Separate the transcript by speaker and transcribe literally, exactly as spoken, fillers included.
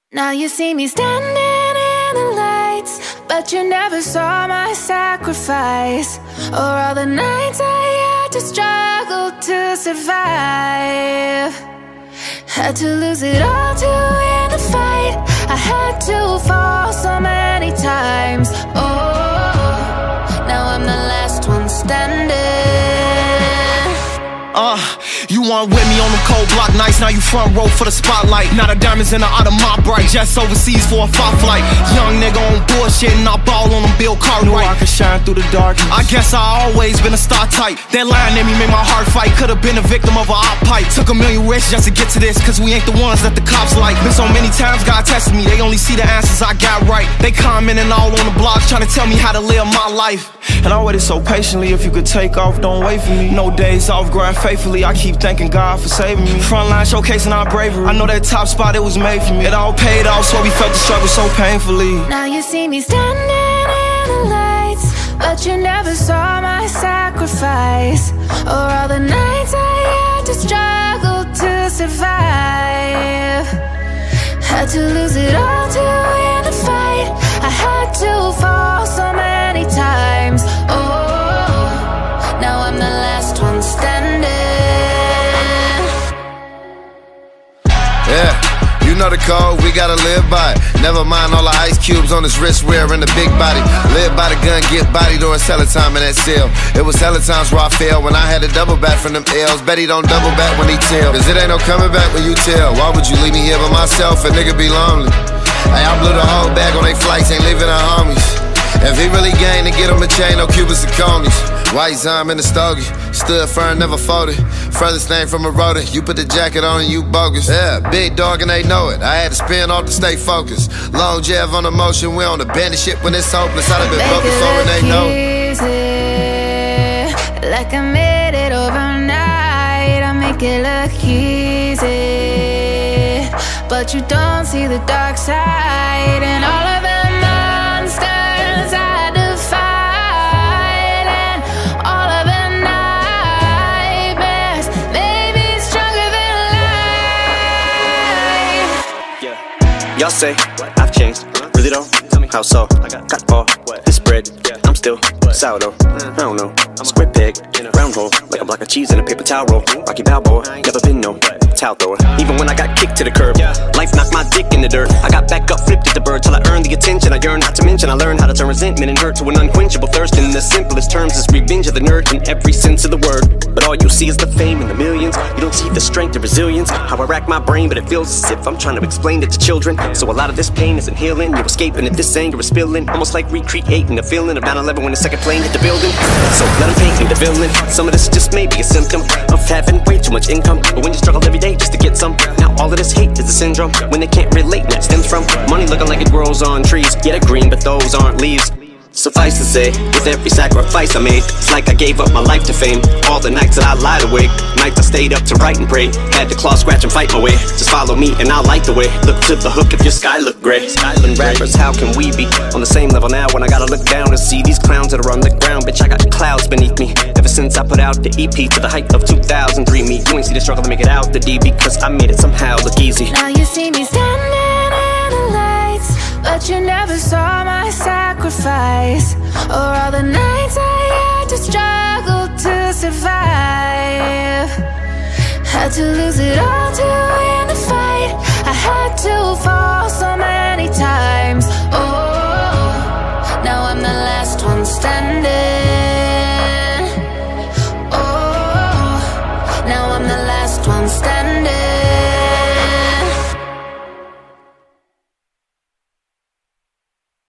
Speaker 1: Now you see me standing in the lights, but you never saw my sacrifice, or all the nights I had to struggle to survive. Had to lose it all to win the fight. I had to fall so many times. Oh, now I'm the last one standing.
Speaker 2: Uh, you weren't with me on them cold block nights. Now you front row for the spotlight. Now the diamonds in the out of my bright. Jets overseas for a fight flight. Young nigga on bullshit and I ball on them Bill Cartwright. Knew I could shine through the darkness. I guess I always been a star type. That line in me made my heart fight. Could've been a victim of a op pipe. Took a million risks just to get to this, cause we ain't the ones that the cops like. Been so many times God tested me, they only see the answers I got right. They commenting all on the blogs trying to tell me how to live my life. And I waited so patiently. If you could take off, don't wait for me. No days off, grind faithfully. I keep thanking God for saving me. Frontline showcasing our bravery. I know that top spot, it was made for me. It all paid off, so we felt the struggle so painfully.
Speaker 1: Now you see me standing in the lights, but you never saw my sacrifice, or all the nights I had to struggle to survive. Had to lose it all to win the fight. I had to fall so many times. Oh, now I'm the last one standing.
Speaker 3: Yeah, you know the code, we gotta live by it. Never mind all the ice cubes on his wrist wearing the big body. Live by the gun, get bodied, or it's hella time in that cell. It was hella times where I failed when I had to double back from them L's. Bet he don't double back when he tell, cause it ain't no coming back when you tell. Why would you leave me here by myself? A nigga be lonely. Hey, I blew the whole bag on they flights, ain't leaving our homies. If he really gained to get him a chain, no Cubans and conies. White Zime in the stogie, stood firm, never folded. Furthest thing from a rotor, you put the jacket on and you bogus. Yeah, big dog and they know it, I had to spin off to stay focused. Long Jeff on the motion, we on the bandit shit when it's hopeless. I'd have been broke before and they know it.
Speaker 1: Like I made it overnight, I make it look easy, but you don't see the dark side and all of the monsters I defied, and all of the nightmares made me stronger than life.
Speaker 4: Yeah, y'all say I've changed, really though? Tell me how so? Got all this bread, I'm still sourdough. I don't know, square peg, round hole, like a block of cheese in a paper towel roll. Rocky Balboa, never been no towel thrower. Even when I got kicked to the curb, life knocked my dick in the dirt. I got back up, flipped at the bird till I earned the attention I yearned. Not to mention I learned how to turn resentment and hurt to an unquenchable thirst. In the simplest terms, is revenge of the nerd in every sense of the word. But all you see is the fame and the millions. You don't see the strength and resilience. How I rack my brain, but it feels as if I'm trying to explain it to children. So a lot of this pain isn't healing. You're escaping if this anger is spilling, almost like recreating the feeling of nine eleven when the second plane hit the building. So let them paint me the villain. Some of this just may be a symptom of having way too much income, but when you struggle every day just to get some, now all of this hate is a syndrome. When they can't relate, and that stems from money looking like it grows on trees. Yeah, they're green, but those aren't leaves. Suffice to say, with every sacrifice I made, it's like I gave up my life to fame. All the nights that I lied awake, nights I stayed up to write and pray. Had to claw, scratch, and fight my way. Just follow me and I'll light the way. Look to the hook if your sky look gray. Skylar rappers, how can we be on the same level now when I gotta look down and see these clowns that are on the ground? Bitch, I got clouds beneath me ever since I put out the E P to the height of two thousand three. Me, you ain't see the struggle to make it out the D because I made it somehow look easy.
Speaker 1: Now you see me standing in the lights, but you never saw my sacrifice, or all the nights I had to struggle to survive. Had to lose it all to win the fight. I had to fall so many times. Oh, now I'm the last one standing.